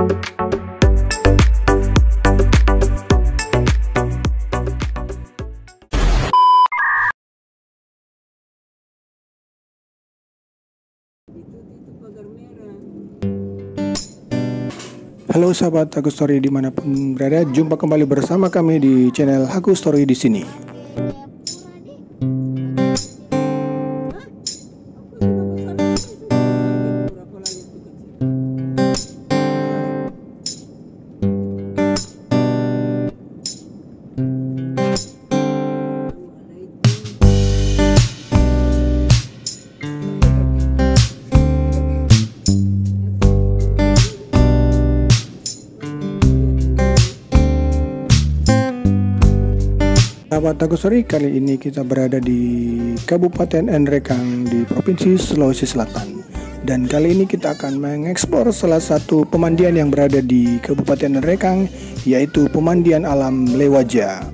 Halo sahabat Haku Story dimanapun berada, jumpa kembali bersama kami di channel Haku Story di sini. Sahabat Haku Story, kali ini kita berada di Kabupaten Nrekang di Provinsi Sulawesi Selatan. Dan kali ini kita akan mengeksplor salah satu pemandian yang berada di Kabupaten Nrekang, yaitu pemandian alam Lewaja.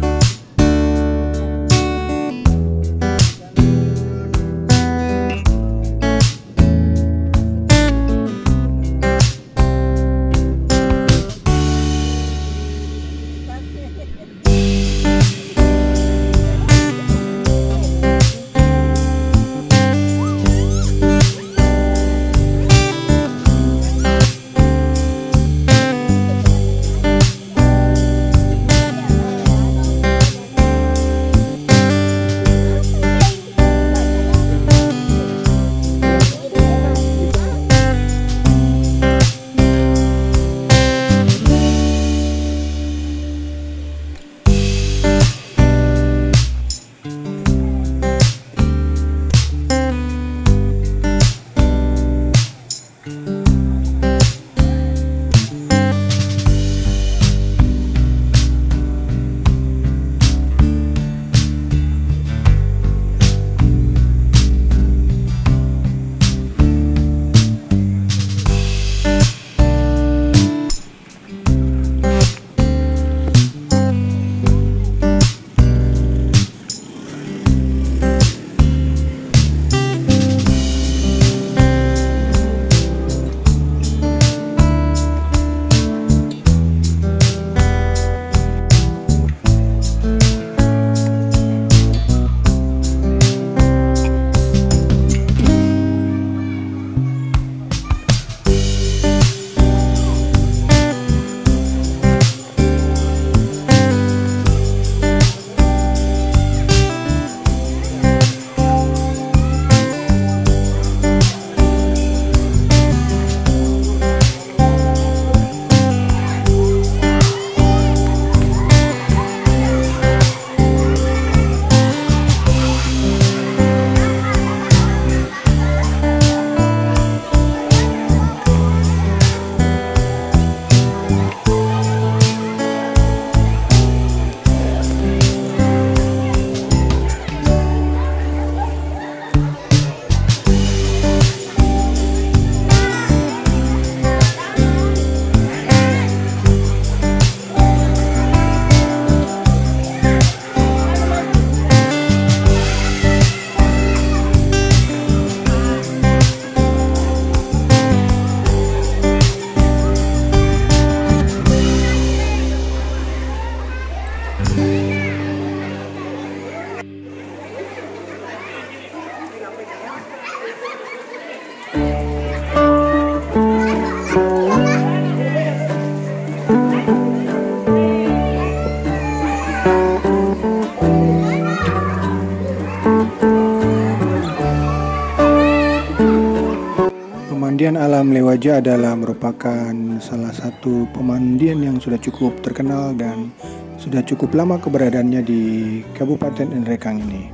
Pemandian alam Lewaja adalah merupakan salah satu pemandian yang sudah cukup terkenal dan sudah cukup lama keberadaannya di Kabupaten Nrekang ini.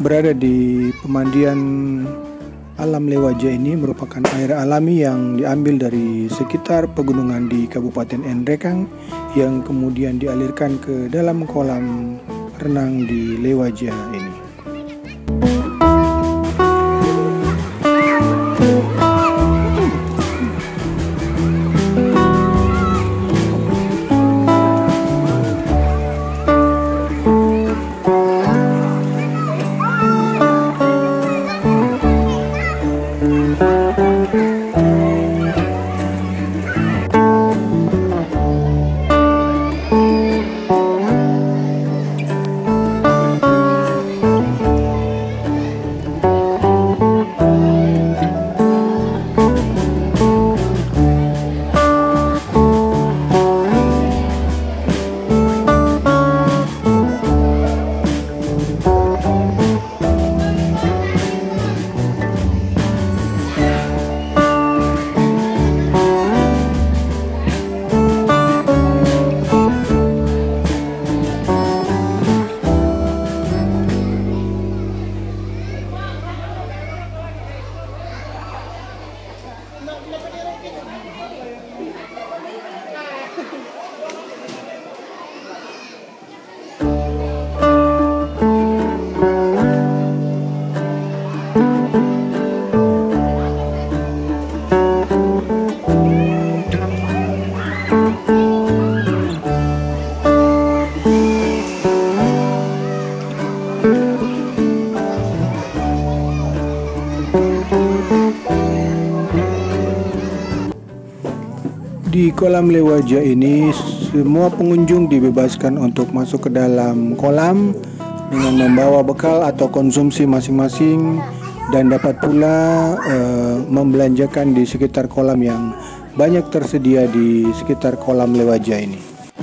berada di pemandian alam Lewaja ini merupakan air alami yang diambil dari sekitar pegunungan di Kabupaten Nrekang yang kemudian dialirkan ke dalam kolam renang di Lewaja ini. Di kolam Lewaja ini semua pengunjung dibebaskan untuk masuk ke dalam kolam dengan membawa bekal atau konsumsi masing-masing dan dapat pula membelanjakan di sekitar kolam yang banyak tersedia di sekitar kolam Lewaja ini.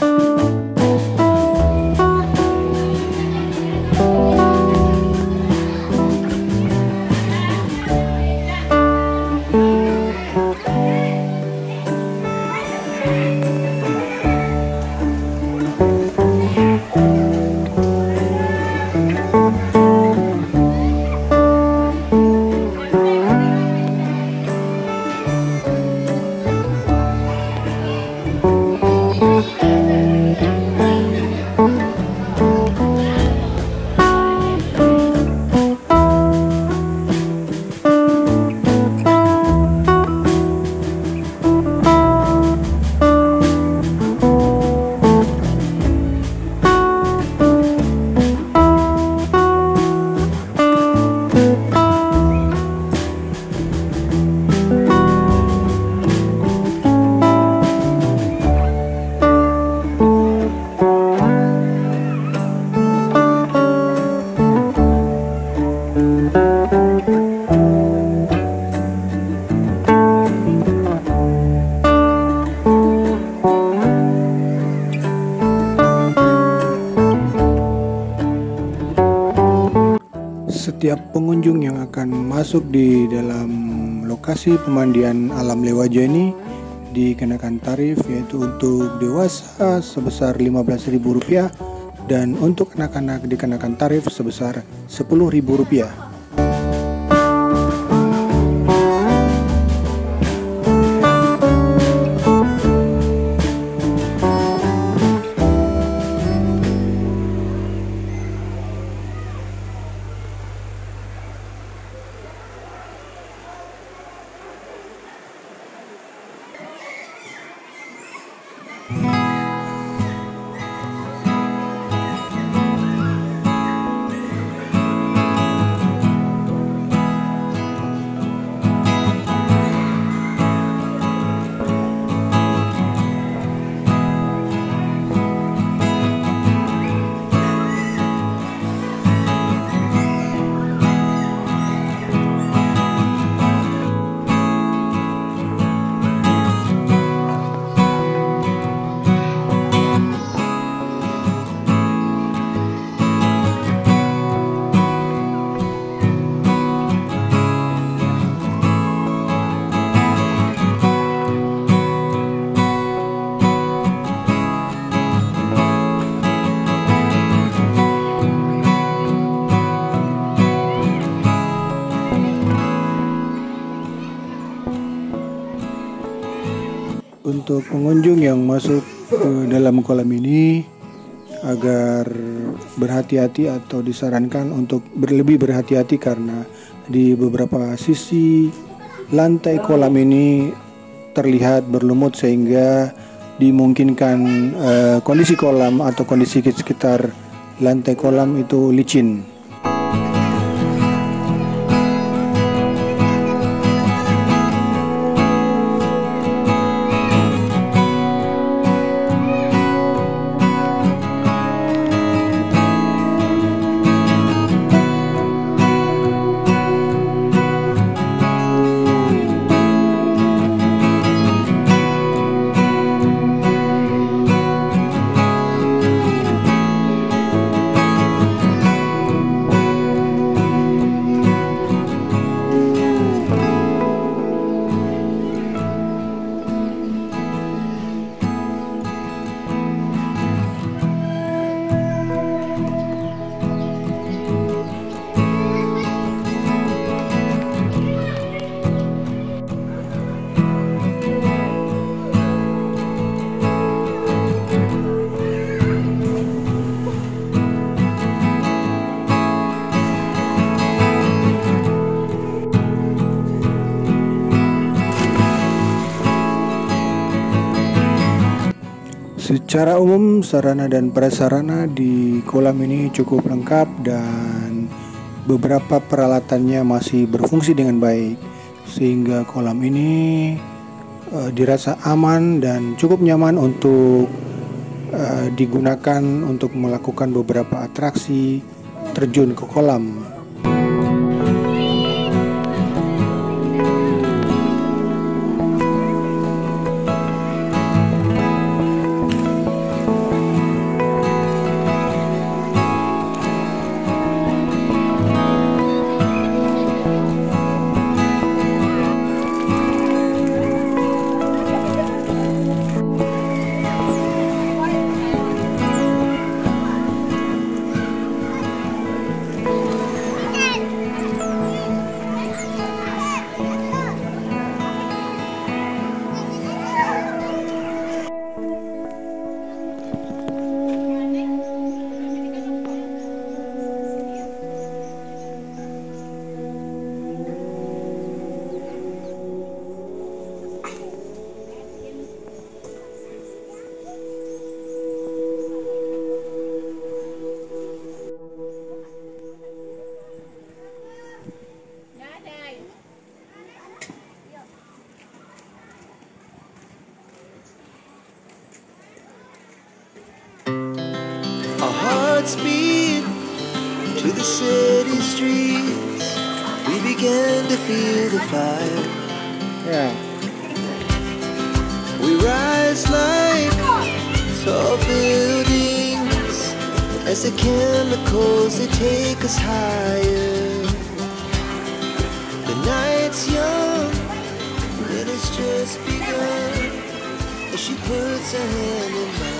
Setiap pengunjung yang akan masuk di dalam lokasi pemandian alam Lewaja ini dikenakan tarif, yaitu untuk dewasa sebesar Rp15.000 dan untuk anak-anak dikenakan tarif sebesar Rp10.000. untuk pengunjung yang masuk ke dalam kolam ini agar berhati-hati atau disarankan untuk lebih berhati-hati karena di beberapa sisi lantai kolam ini terlihat berlumut sehingga dimungkinkan kondisi kolam atau kondisi sekitar lantai kolam itu licin. Secara umum sarana dan prasarana di kolam ini cukup lengkap dan beberapa peralatannya masih berfungsi dengan baik sehingga kolam ini dirasa aman dan cukup nyaman untuk digunakan untuk melakukan beberapa atraksi terjun ke kolam. Speed to the city streets, we began to feel the fire. We rise like tall buildings as the chemicals they take us higher. The night's young and it's just begun as she puts her hand in mine.